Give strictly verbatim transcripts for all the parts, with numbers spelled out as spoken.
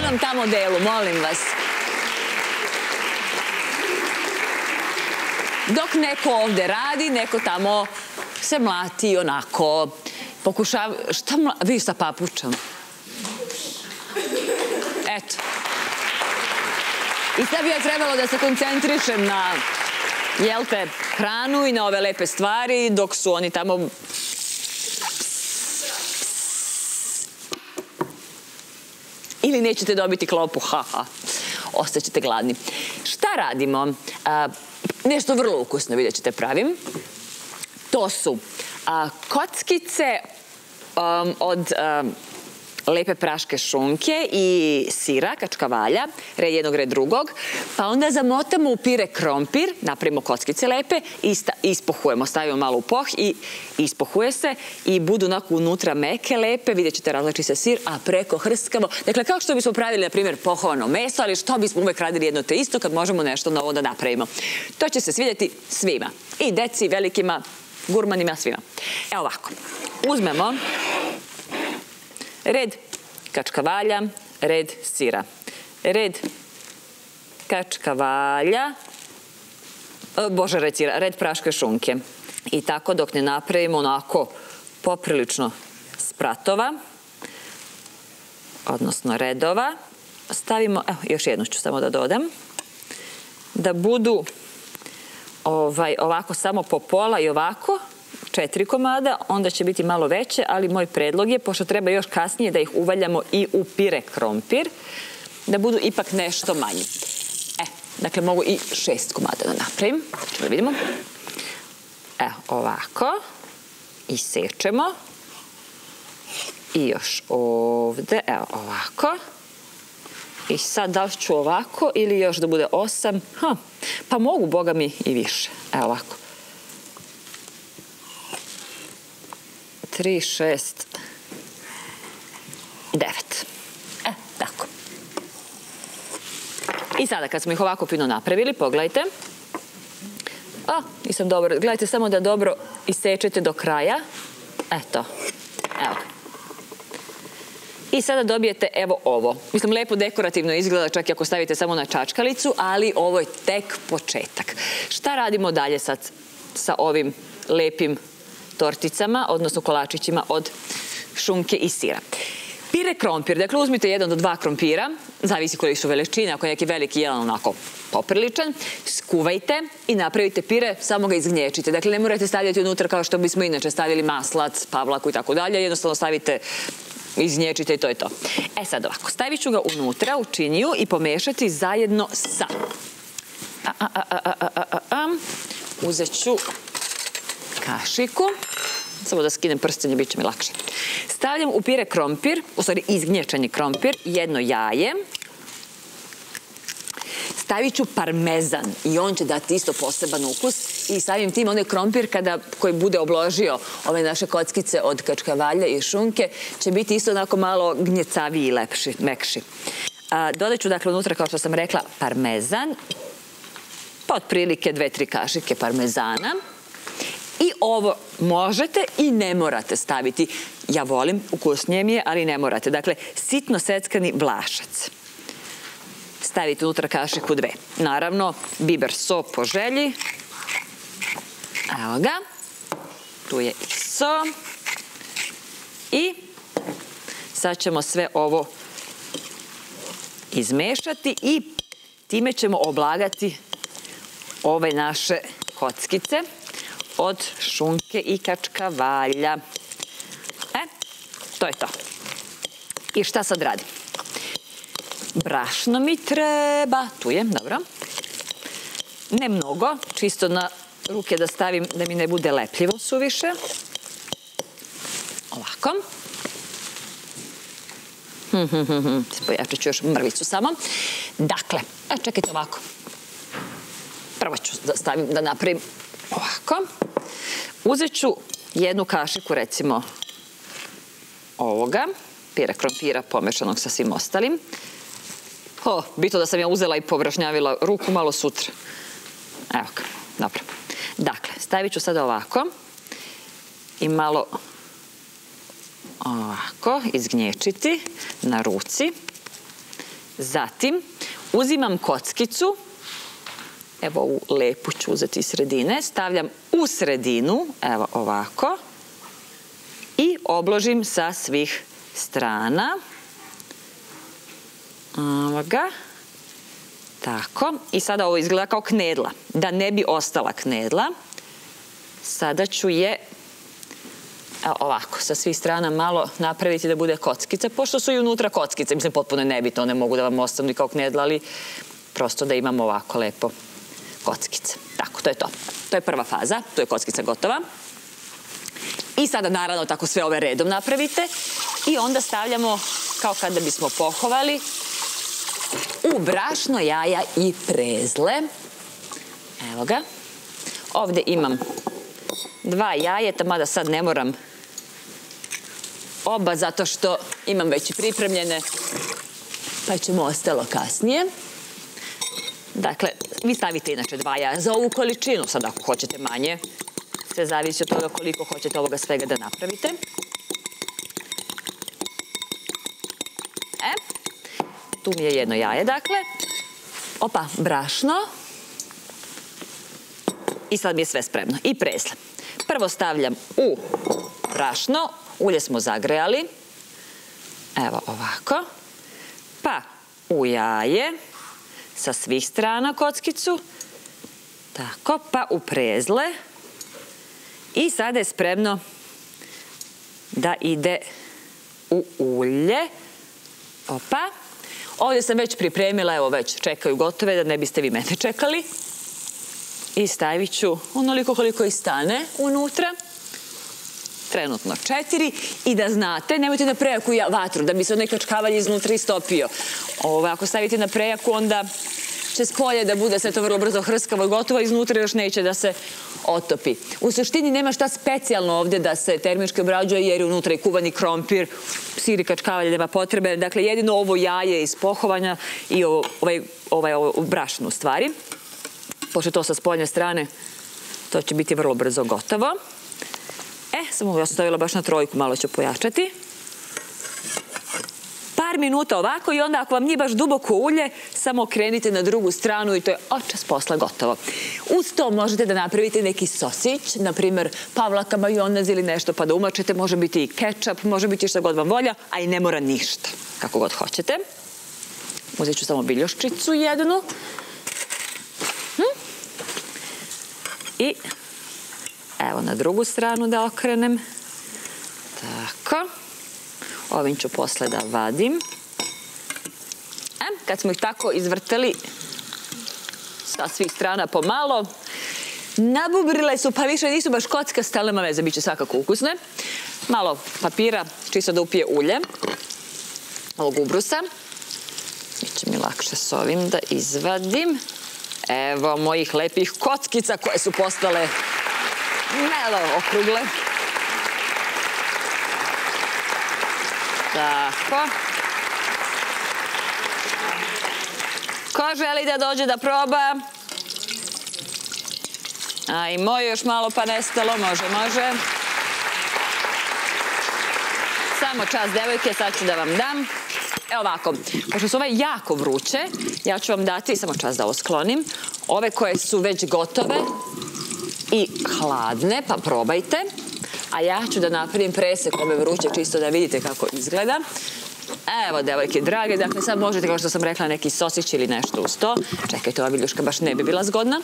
onom tamo delu, molim vas. Dok neko ovde radi, neko tamo se mlati onako, pokušava, šta mlati, vi sa papučom. Eto. I sad bi ja trebalo da se koncentrišem na, jel te, hranu i na ove lepe stvari, dok su oni tamo... Ili nećete dobiti klopu, haha, ostaćete gladni. Šta radimo? Nešto vrlo ukusno, vidjet ćete, pravim. To su kockice od lepe praške šunke i sira, kačkavalja, red jednog, red drugog, pa onda zamotamo u pire krompir, napravimo kockice lepe i ispohujemo, stavimo malo u poh i ispohuje se i budu onako unutra meke, lepe, vidjet ćete razlači se sir, a preko hrskavo. Dakle, kao što bismo pravili, na primjer, pohovano meso, ali što bismo uvek radili jedno te isto kad možemo nešto novo da napravimo. To će se svidjeti svima. I deci, velikima, gurmanima, svima. Evo ovako. Uzmemo red kačkavalja, red sira, red kačkavalja, bože, red sira, red praške šunke. I tako dok ne napravimo onako poprilično spratova, odnosno redova, stavimo, evo, još jednu ću samo da dodam, da budu ovako samo po pola i ovako, četiri komada, onda će biti malo veće, ali moj predlog je, pošto treba još kasnije da ih uvaljamo i u pire krompir, da budu ipak nešto manji. E, dakle, mogu i šest komada da napravim. Ćemo da vidimo. Evo, ovako. Isečemo. I još ovde, evo, ovako. I sad da li ću ovako ili još da bude osam? Pa mogu, boga mi, i više. Evo ovako. tri, šest, devet. E, tako. I sada kad smo ih ovako fino napravili, pogledajte. A, nisam dobro. Gledajte samo da dobro isečete do kraja. Eto. Evo. I sada dobijete evo ovo. Mislim, lepo dekorativno izgleda čak i ako stavite samo na čačkalicu, ali ovo je tek početak. Šta radimo dalje sad sa ovim lepim torticama, odnosno kolačićima od šunke i sira? Pire krompir, dakle uzmite jedan do dva krompira, zavisi koji su veličine, ako je neki veliki jedan onako popriličan, skuvajte i napravite pire, samo ga izgnječite. Dakle, ne morate stavljati unutra kao što bismo inače stavili maslac, pavlaku i tako dalje, jednostavno stavite, izgnječite i to je to. E sad ovako, stavit ću ga unutra u činiju i pomešati zajedno sa... Uzet ću kašiku, samo da skinem prstenje, bit će mi lakše. Stavljam u pire krompir, u stvari izgnječeni krompir, jedno jaje. Stavit ću parmezan i on će dati isto poseban ukus i stavim tim onaj krompir koji bude obložio ove naše kockice od kačkavalja i šunke će biti isto onako malo gnjecaviji i lepši, mekši. Dodat ću dakle unutra, kao što sam rekla, parmezan, pa otprilike dve, tri kašike parmezana. I ovo možete i ne morate staviti. Ja volim, ukusnije mi je, ali ne morate. Dakle, sitno seckani vlašac. Stavite unutra kašiku dve. Naravno, biber so po želji. Evo ga. Tu je i so. I sad ćemo sve ovo izmešati i time ćemo oblagati ove naše kockice od šunke i kačkavalja. E, to je to. I šta sad radim? Brašno mi treba, tu je, dobro. Ne mnogo, čisto na ruke da stavim da mi ne bude lepljivo suviše. Ovako. Pojačat ću još mrvicu samo. Dakle, čekajte ovako. Prvo ću da stavim, da napravim ovako. Uzet ću jednu kašiku, recimo, ovoga, pire krompira pomešanog sa svim ostalim. O, bitno da sam ja uzela i pobrašnjavila ruku malo sutra. Evo ga, dobro. Dakle, stavit ću sada ovako i malo ovako izgnječiti na ruci Zatim uzimam kockicu, evo ovu lepu ću uzeti iz sredine, stavljam u sredinu, evo ovako, i obložim sa svih strana. Evo ga. Tako. I sada ovo izgleda kao knedla. Da ne bi ostala knedla, sada ću je evo, ovako, sa svih strana malo napraviti da bude kockica, pošto su i unutra kockice. Mislim, potpuno nebitno, one mogu da vam ostanu i kao knedla, ali prosto da imamo ovako lepo kockice. Tako, to je to. To je prva faza, to je kockica gotova. I sada, naravno, tako sve ove redom napravite. I onda stavljamo, kao kada bismo pohovali, u brašno, jaja i prezle. Evo ga. Ovdje imam dva jajeta, mada sad ne moram oba, zato što imam već i pripremljene, pa ćemo ostalo kasnije. Dakle, vi stavite inače dva jaja za ovu količinu, sad ako hoćete manje, sve zavisi od toga koliko hoćete ovoga svega da napravite. E, tu mi je jedno jaje, dakle. Opa, brašno. I sad mi je sve spremno. I prezle. Prvo stavljam u brašno, ulje smo zagrejali. Evo ovako. Pa u jaje, sa svih strana kockicu. Tako, pa u prezle. I sada je spremno da ide u ulje. Opa. Ovdje sam već pripremila, evo već čekaju gotove, da ne biste vi mene čekali. I stavit ću onoliko koliko i stane unutra. Trenutno četiri. I da znate, nemojte na prejaku vatru, da bi se onaj kačkavalj iznutra istopio. Ovo, ako stavite na prejaku, onda će s polje da bude sve to vrlo brzo hrskavo i gotovo, iznutra još neće da se otopi. U suštini nema šta specijalno ovdje da se termički obrađuje, jer je unutra i kuvani krompir, sir i kačkavalj, nema potrebe. Dakle, jedino ovo jaje iz pohovanja i ovaj, ovaj, ovaj brašno u stvari. Pošto to sa spoljne strane, to će biti vrlo brzo gotovo. E, sam ovo ostavila baš na trojku, malo ću pojačati. Par minuta ovako i onda ako vam nije baš duboko ulje, samo okrenite na drugu stranu i to je očas posla gotovo. Uz to možete da napravite neki sosić, na primjer pavlaka, majonez ili nešto pa da umačete, može biti i kečap, može biti šta god vam volja, a i ne mora ništa, kako god hoćete. Uzet ću samo biljoščicu jednu. I evo na drugu stranu da okrenem. Tako. Ovim ću posle da vadim. E, kad smo ih tako izvrtali sa svih strana pomalo, nabubrile su, pa više nisu baš kockaste, ali nema veze, bit će svakako ukusne. Malo papira, čisto da upije ulje ovog ubrusa. Biće mi lakše s ovim da izvadim. Evo mojih lepih kockica koje su postale malo okrugle. Tako. Ko želi da dođe da proba? A i moj još malo pa nestalo, može, može. Samo čas, devojke, sad ću da vam dam. Evo ovako, pošto su ove jako vruće, ja ću vam dati, samo čas da ovo sklonim, ove koje su već gotove i hladne, pa probajte. A ja ću da napravim presek ove vruće, čisto da vidite kako izgleda. Evo, devojke drage, dakle sad možete, kao što sam rekla, neki sosić ili nešto uz to. Čekajte, ova viljuška baš ne bi bila zgodna.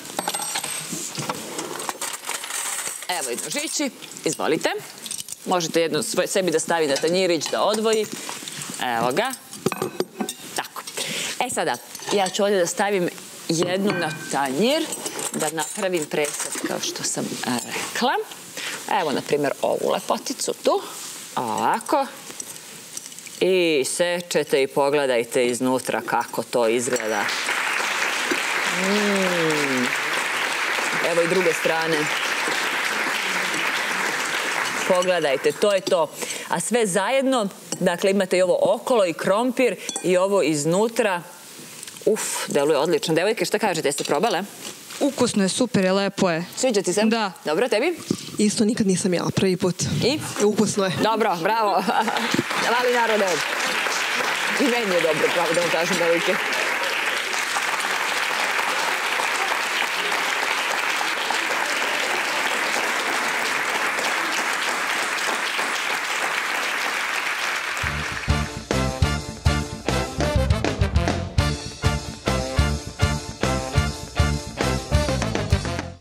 Evo i nožići, izvolite. Možete jednu sebi da stavi na tanjirić, da odvoji. Evo ga. Tako. E sada, ja ću ovdje da stavim jednu na tanjir, da napravim presek kao što sam rekla. Evo, na primjer, ovu lepoticu tu. Ovako. I sečete i pogledajte iznutra kako to izgleda. Mm. Evo i druge strane. Pogledajte, to je to. A sve zajedno, dakle imate i ovo okolo i krompir i ovo iznutra. Uf, deluje odlično. Devojke, šta kažete, jeste probale? Ukusno je, super je, lepo je. Sviđa ti se? Da. Dobro, tebi? Isto nikad nisam jela, prvi put. I? Ukusno je. Dobro, bravo. Mali narode. I meni je dobro, pravo da vam kažem, devojke.